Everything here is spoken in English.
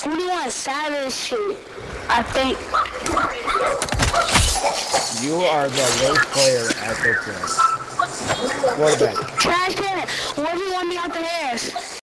21 Savage shit, I think. You are the worst player at this game. Quarterback. Trash can. What do you want me out the ass?